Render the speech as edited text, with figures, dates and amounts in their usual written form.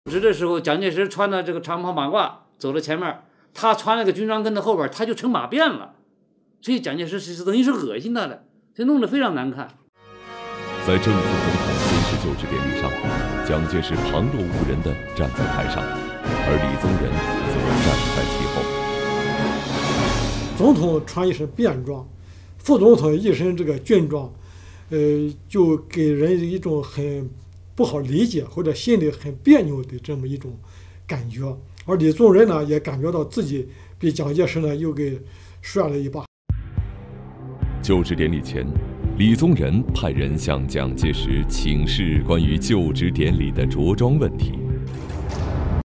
是这时候，蒋介石穿的这个长袍马褂走到前面，他穿了个军装跟在后边，他就成马便了。所以蒋介石是等于是恶心他的，就弄得非常难看。 在正副总统宣誓就职典礼上，蒋介石旁若无人地站在台上，而李宗仁则站在其后。 总统穿一身便装，副总统一身这个军装，就给人一种很不好理解或者心里很别扭的这么一种感觉。而李宗仁呢，也感觉到自己被蒋介石呢又给甩了一把。 就职典礼前，李宗仁派人向蒋介石请示关于就职典礼的着装问题。